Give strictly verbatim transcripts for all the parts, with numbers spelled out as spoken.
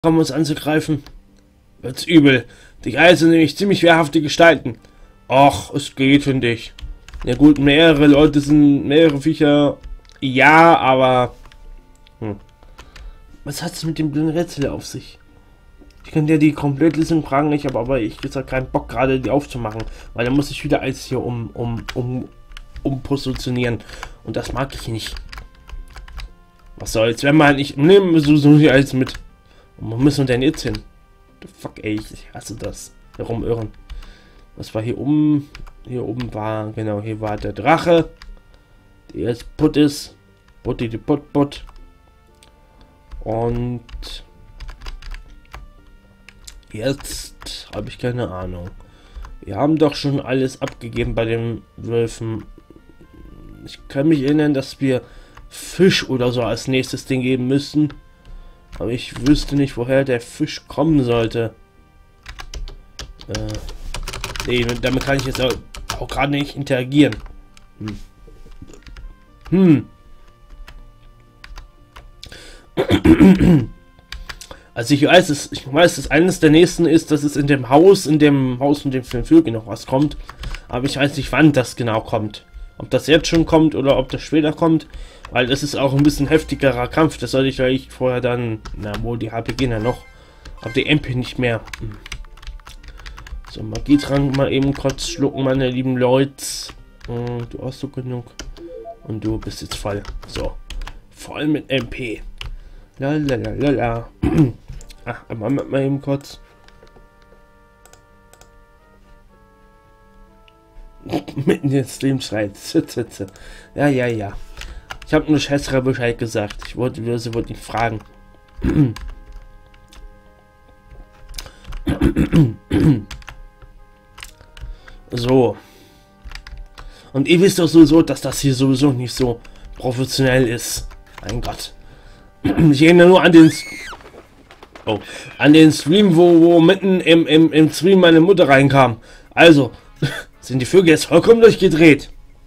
kommen uns anzugreifen, wird's übel. Die Geier sind nämlich ziemlich wehrhafte Gestalten. Och, es geht, finde ich. Ja gut, mehrere Leute sind, mehrere Viecher, ja, aber... Hm. Was hat's mit dem blöden Rätsel auf sich? Ich könnte ja die Komplettlösung fragen, ich habe aber ich habe keinen Bock gerade die aufzumachen, weil dann muss ich wieder alles hier um, um, um, umpositionieren. Und das mag ich nicht. Was soll's, wenn man nicht... Nehmen wir so hier alles mit. Und wo müssen wir denn jetzt hin? The fuck, ey, ich hasse das. Herumirren. Was war hier oben? Hier oben war, genau, hier war der Drache. Der jetzt putt ist. Putti die Putt Putt. Und jetzt habe ich keine Ahnung. Wir haben doch schon alles abgegeben bei den Wölfen. Ich kann mich erinnern, dass wir Fisch oder so als nächstes Ding geben müssen. Aber ich wüsste nicht, woher der Fisch kommen sollte. Äh, nee, damit kann ich jetzt auch, auch gerade nicht interagieren. Hm. Hm. Also ich weiß es, ich weiß, dass eines der nächsten ist, dass es in dem Haus, in dem Haus mit dem Vögel noch was kommt. Aber ich weiß nicht, wann das genau kommt. Ob das jetzt schon kommt oder ob das später kommt. Weil das ist auch ein bisschen heftigerer Kampf. Das sollte ich gleich vorher dann... Na wohl, die H P gehen ja noch. Aber die M P nicht mehr. So, Magietrank mal eben kurz schlucken, meine lieben Leute. Du hast so genug. Und du bist jetzt voll. So. Voll mit M P. Lalalala. Ach, einmal mal eben kurz. Mitten in den Stream schreit. Ja, ja, ja. Ich habe nur Schätzerer Bescheid gesagt. Ich wollte, sie wollte ihn fragen. So. Und ihr wisst doch sowieso, dass das hier sowieso nicht so professionell ist. Mein Gott. Ich erinnere nur an den... Oh. An den Stream, wo, wo mitten im, im, im Stream meine Mutter reinkam. Also, sind die Vögel jetzt vollkommen durchgedreht.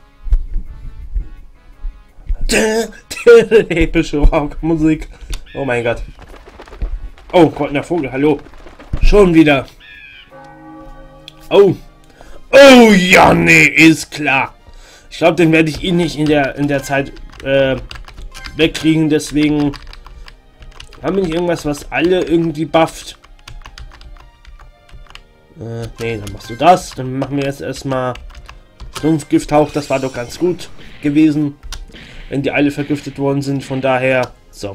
Epische Rockmusik. Oh mein Gott. Oh Gott, der Vogel, hallo. Schon wieder. Oh. Oh ja, nee, ist klar. Ich glaube, den werde ich ihn nicht in der in der Zeit äh, wegkriegen. Deswegen haben wir nicht irgendwas, was alle irgendwie bufft. Äh, nee, dann machst du das. Dann machen wir jetzt erstmal Sumpfgifthauch. Das war doch ganz gut gewesen, wenn die alle vergiftet worden sind. Von daher, so.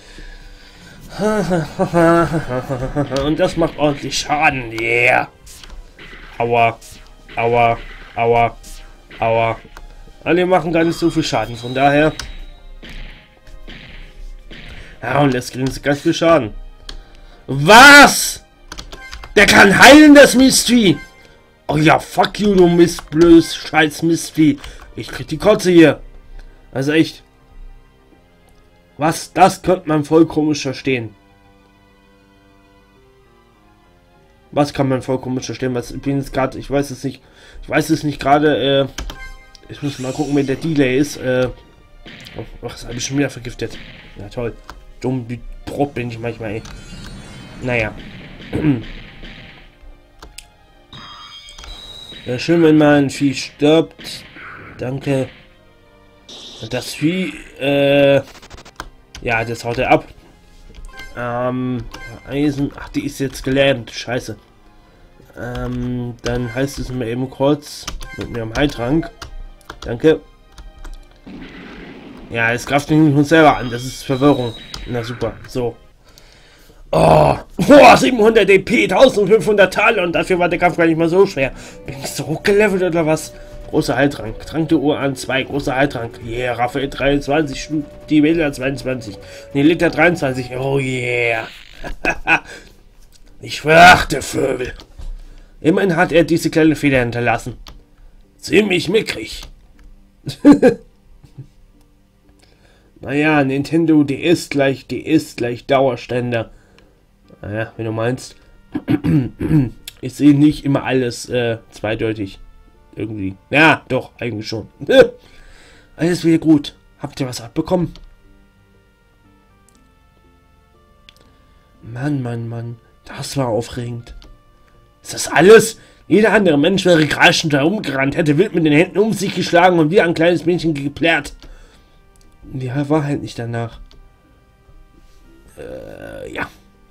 Und das macht ordentlich Schaden. Yeah. Aua. Aua. Aua. Aua. Alle machen gar nicht so viel Schaden. Von daher. Ja, und jetzt kriegen sie ganz viel Schaden. Was? Der kann heilen, das Mistvieh. Oh ja, fuck you, du Mistblöß, scheiß Mistvieh. Ich krieg die Kotze hier. Also echt. Was? Das könnte man voll komisch verstehen. Was kann man voll komisch verstehen? Was ich bin jetzt gerade, ich weiß es nicht. Ich weiß es nicht gerade. Äh, ich muss mal gucken, wer der Delay ist. Äh, oh, das habe ich schon wieder vergiftet. Ja toll. Dumm wie Brot bin ich manchmal. Ey. Naja. Ja, schön, wenn mal ein Vieh stirbt. Danke. Das Vieh, äh, ja, das haut er ab. Ähm, Eisen, ach, die ist jetzt gelähmt, scheiße. Ähm, dann heißt es mir eben kurz mit mir am Heiltrank. Danke. Ja, es greift uns selber an, das ist Verwirrung. Na super, so. Oh, oh siebenhundert D P, eintausendfünfhundert Tal und dafür war der Kampf gar nicht mal so schwer. Bin ich so hochgelevelt oder was? Großer Heiltrank. Trank der Uhr an zwei. Großer Heiltrank. Yeah, Raphael dreiundzwanzig. Die Wähler zweiundzwanzig. Nee, Liter dreiundzwanzig. Oh yeah. Ich verachte Vögel. Immerhin hat er diese kleine Feder hinterlassen. Ziemlich mickrig. Naja, Nintendo D S gleich D S gleich Dauerständer. Naja, wenn du meinst. Ich sehe nicht immer alles äh, zweideutig. Irgendwie. Ja, doch, eigentlich schon. Alles wieder gut. Habt ihr was abbekommen? Mann, Mann, Mann. Das war aufregend. Ist das alles? Jeder andere Mensch wäre kreischend herumgerannt, hätte wild mit den Händen um sich geschlagen und wie ein kleines Mädchen geplärt. Die war halt nicht danach. Äh, ja.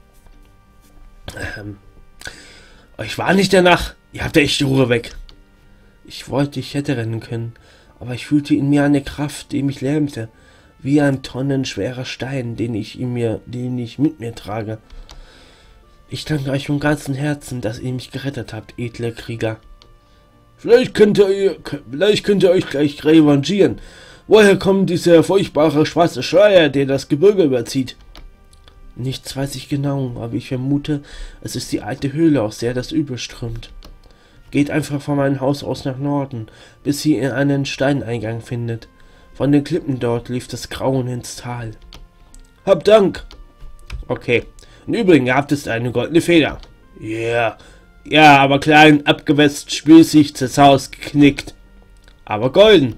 Ähm. Ich war nicht danach. Ihr habt echt die Ruhe weg. Ich wollte, ich hätte rennen können, aber ich fühlte in mir eine Kraft, die mich lähmte, wie ein tonnenschwerer Stein, den ich in mir, den ich mit mir trage. Ich danke euch von ganzem Herzen, dass ihr mich gerettet habt, edle Krieger. Vielleicht könnt ihr, vielleicht könnt ihr euch gleich revanchieren. Woher kommt dieser furchtbare schwarze Schleier, der das Gebirge überzieht? Nichts weiß ich genau, aber ich vermute, es ist die alte Höhle, aus der das Übel strömt. Geht einfach von meinem Haus aus nach Norden, bis ihr einen Steineingang findet. Von den Klippen dort lief das Grauen ins Tal. Hab Dank! Okay. Und übrigens, ihr habt es eine goldene Feder. Ja. Yeah. Ja, aber klein, abgewetzt, spießig, zerzaust, geknickt. Aber golden.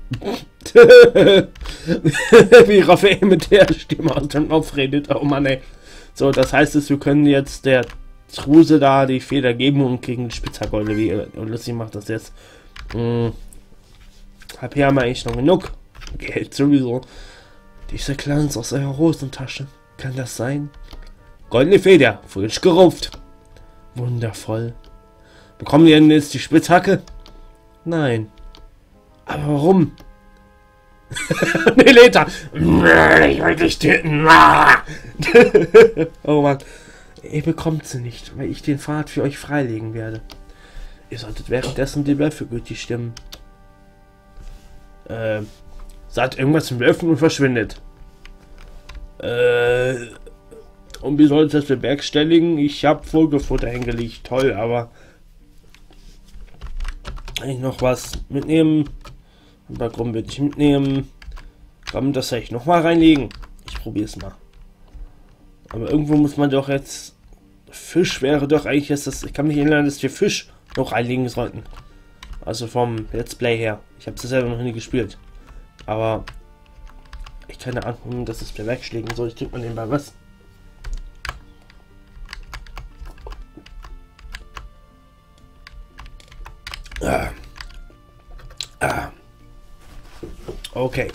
Wie Raphael mit der Stimme aus dem Kopf redet. Oh Mann, ey. So, das heißt es, wir können jetzt der Truse da die Feder geben und kriegen die Spitzhackeule. Wie lustig macht das jetzt. Hm. Hab hier mal eigentlich noch genug. Geld sowieso. Dieser Glanz aus eurer Hosentasche. Kann das sein? Goldene Feder, frisch gerupft. Wundervoll. Bekommen wir denn jetzt die Spitzhacke? Nein. Aber warum? Neleta! Ich will dich töten! Oh Mann. Ihr bekommt sie nicht, weil ich den Pfad für euch freilegen werde. Ihr solltet währenddessen die Wölfe gütig stimmen. Äh, sagt irgendwas zum Wölfen und verschwindet. Äh, und wie soll ich das bewerkstelligen? Ich habe Vogelfutter hingelegt, toll, aber kann ich noch was mitnehmen? Warum würde ich mitnehmen? Kann man das vielleicht noch mal reinlegen? Ich probiere es mal. Aber irgendwo muss man doch jetzt... Fisch wäre doch eigentlich jetzt das... Ich kann mich erinnern, dass wir Fisch noch reinlegen sollten. Also vom Let's Play her. Ich habe es selber noch nie gespielt. Aber... Ich keine Ahnung, dass es bewerkstelligen soll. Ich trinke mal nebenbei was. Ah. Ah. Okay.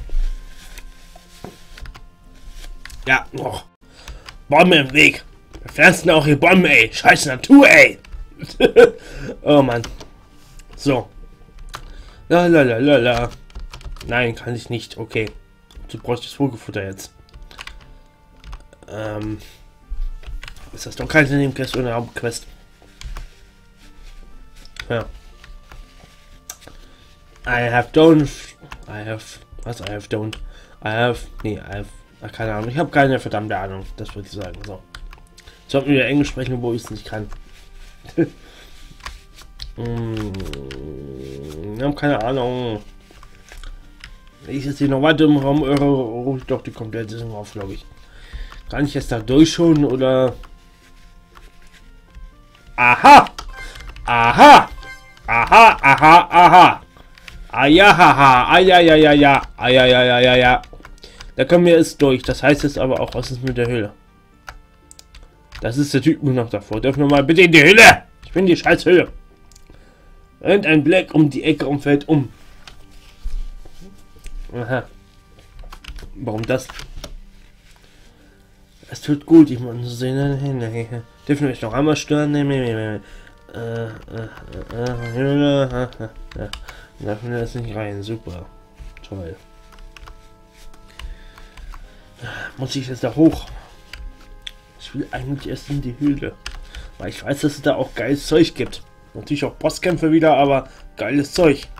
Ja, noch. Bombe im Weg. Wir pflanzen auch hier Bomben, ey. Scheiß Natur, ey. Oh Mann. So. La la la la la. Nein, kann ich nicht. Okay. Du brauchst das Vogelfutter jetzt. Ähm. Ist das doch keine Nebenquest oder Hauptquest? Ja. I have don't. I have. Was? I have don't. I have. Nee, I have. Ach, keine Ahnung. Ich habe keine verdammte Ahnung. Das würde ich sagen. So. Sollten wir Englisch sprechen, wo ich es nicht kann. hm, ich habe keine Ahnung. Wenn ich jetzt hier noch weiter im Raum irre, rufe ich doch die komplette Saison auf, glaube ich. Kann ich jetzt da durchschauen oder. Aha! Aha! Aha, aha, aha! Ajahaha, ajajajaja, ajajajaja. Da kommen wir jetzt durch. Das heißt jetzt aber auch, was ist mit der Höhle? Das ist der Typ nur noch davor. Dürfen wir mal bitte in die Höhle? Ich bin die scheiß Höhle. Und ein Blick um die Ecke und fällt um. Aha. Warum das? Es tut gut, ich muss sehen. Dürfen wir mich noch einmal stören? Äh, äh, äh, Höhle. Dürfen wir das nicht rein? Super. Toll. Muss ich jetzt da hoch? Ich will eigentlich erst in die Höhle. Weil ich weiß, dass es da auch geiles Zeug gibt. Natürlich auch Bosskämpfe wieder, aber geiles Zeug.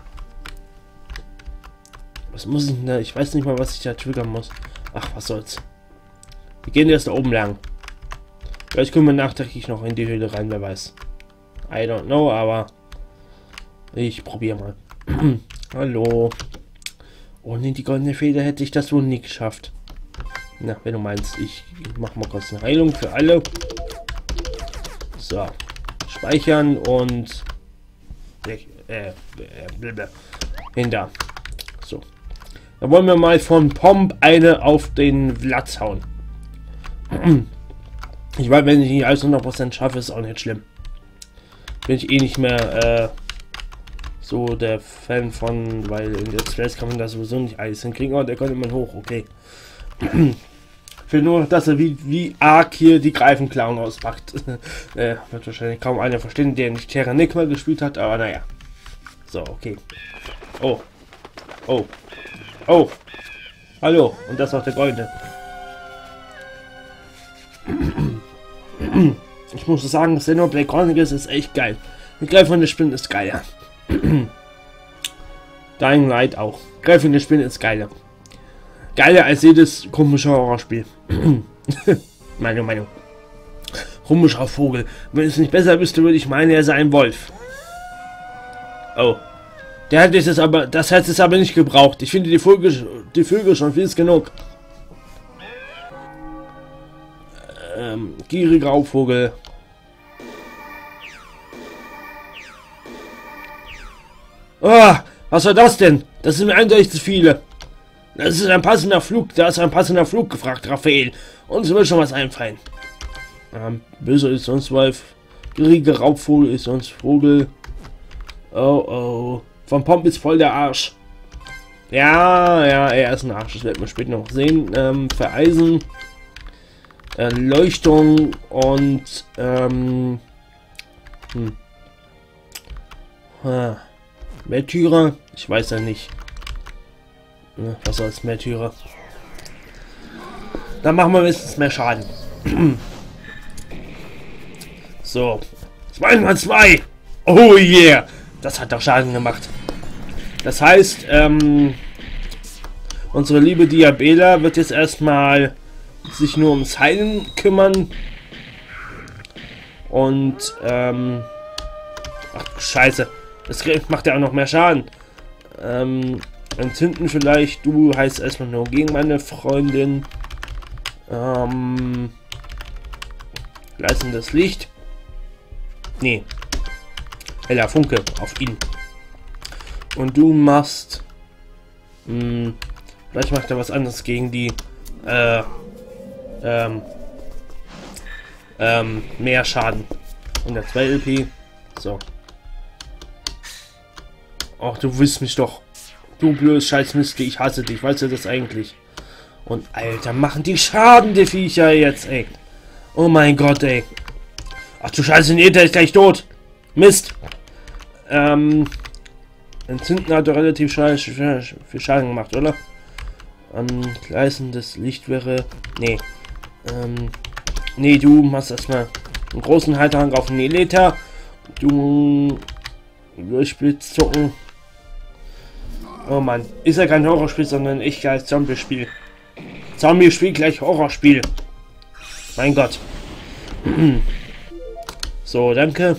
Was muss ich denn da? Ich weiß nicht mal, was ich da triggern muss. Ach, was soll's. Wir gehen erst da oben lang. Vielleicht können wir nachträglich noch in die Höhle rein, wer weiß. I don't know, aber ich probiere mal. Hallo. Ohne die goldene Feder hätte ich das wohl nie geschafft. Na, wenn du meinst, ich mach mal kurz eine Heilung für alle. So. Speichern und äh, äh, äh, hinter. So. Dann wollen wir mal von Pomp eine auf den Latz hauen. Ich weiß, wenn ich nicht alles hundert Prozent schaffe, ist auch nicht schlimm. Bin ich eh nicht mehr äh, so der Fan von, weil in Let's Plays kann man das sowieso nicht alles hinkriegen. Oh, der kommt immer hoch, okay. Ich will nur, dass er wie, wie arg hier die Greifenklauen auspackt. äh, wird wahrscheinlich kaum einer verstehen, der nicht Terra Nigma gespielt hat, aber naja. So, okay. Oh. Oh. Oh. Hallo. Und das ist auch der Goldene. Ich muss sagen, Xenoblade Chronicles ist echt geil. Mit greifende Spinnen ist geiler. Dying Light auch. Greifende Spinnen ist geiler. Geiler als jedes komische Horrorspiel. Meine Meinung. Komischer Vogel. Wenn es nicht besser wüsste, würde ich meinen, er sei ein Wolf. Oh. Der hat es aber, das hat es aber nicht gebraucht. Ich finde die Vögel, die Vögel schon viel genug. Ähm, gieriger Raubvogel. Oh, was war das denn? Das sind mir eindeutig zu viele. Das ist ein passender Flug. Da ist ein passender Flug gefragt, Raphael. Uns wird schon was einfallen. Ähm, böse ist sonst Wolf. Gieriger Raubvogel ist sonst Vogel. Oh oh. Vom Pomp ist voll der Arsch. Ja, ja, er ist ein Arsch. Das werden wir später noch sehen. Ähm, vereisen. Erleuchtung und ähm, hm. ah, Märtyrer. Ich weiß ja nicht. Was als Märtyrer. Dann machen wir wenigstens mehr Schaden. So. zwei mal zwei. Oh yeah. Das hat doch Schaden gemacht. Das heißt, ähm, unsere liebe Diabela wird jetzt erstmal sich nur ums Heilen kümmern. Und, ähm, ach, scheiße. Das macht ja auch noch mehr Schaden. Ähm, entzünden vielleicht. Du heißt erstmal nur gegen meine Freundin. Ähm, gleißendes Licht. Nee. Heller Funke auf ihn. Und du machst... Mh, vielleicht macht er was anderes gegen die... Äh, ähm, ähm, mehr Schaden. hundertzwei L P. So. Ach, du willst mich doch. Du blödes Scheißmist, ich hasse dich. Weißt du das eigentlich? Und Alter, machen die Schaden, die Viecher jetzt, ey. Oh mein Gott, ey. Ach du Scheiße, nee, der ist gleich tot. Mist. Ähm, Entzünden hat doch relativ viel Schaden gemacht, oder? Ähm, gleißendes Licht wäre... Nee. Ähm, nee, du machst erstmal einen großen Halterhang auf den Eleta. Du... Durchspitz zucken. Oh Mann. Ist ja kein Horrorspiel, sondern ein echt geiles Zombie-Spiel. Zombie-Spiel gleich Horrorspiel. Mein Gott. So, danke.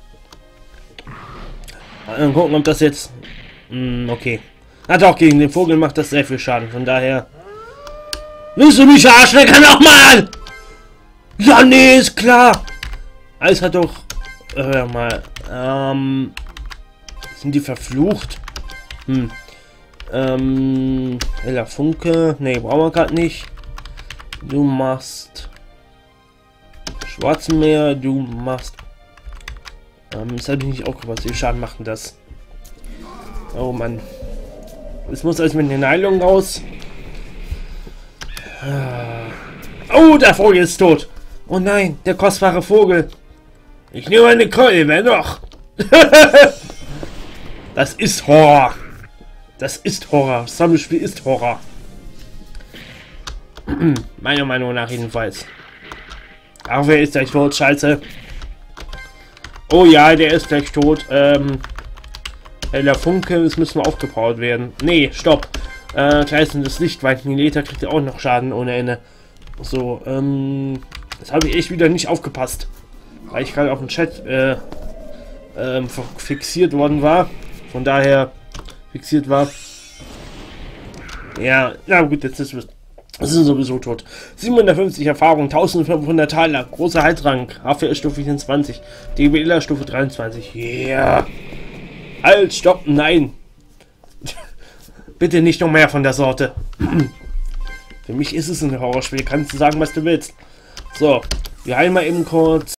Dann gucken, ob das jetzt... Hm, okay. Hat auch gegen den Vogel macht das sehr viel Schaden. Von daher... Willst du mich verarschen? Kann auch mal! Ja, nee, ist klar. Alles hat doch... Hör mal. Ähm... Sind die verflucht? Hm. Ähm... Heller Funke. Nee, brauchen wir gerade nicht. Du machst... Schwarzenmeer. Du machst... Ähm, das habe ich nicht aufgepasst. Wie viel Schaden macht denn das? Oh Mann. Es muss alles mit den Heilungen raus. Oh, der Vogel ist tot. Oh nein, der kostbare Vogel. Ich nehme eine Keule, wer noch? Das ist Horror. Das ist Horror. Das Zombie-Spiel ist Horror. Meiner Meinung nach jedenfalls. Ach, wer ist gleich tot? Scheiße. Oh ja, der ist gleich tot. Ähm, Heller Funke, es müssen wir aufgebaut werden. Nee, stopp. Äh, gleißendes Licht, weil Milita kriegt ja auch noch Schaden ohne Ende. So, ähm, das habe ich echt wieder nicht aufgepasst. Weil ich gerade auf dem Chat äh, ähm, fixiert worden war. Von daher fixiert war. Ja, na gut, jetzt ist es. Das ist sowieso tot. siebenhundertfünfzig Erfahrung, eintausendfünfhundert Taler, großer Heilrang, H V S Stufe vierundzwanzig, D B L Stufe dreiundzwanzig. Yeah. Halt, stopp, nein. Bitte nicht noch mehr von der Sorte. Für mich ist es ein Horrorspiel, kannst du sagen, was du willst. So, Wir heilen mal eben kurz.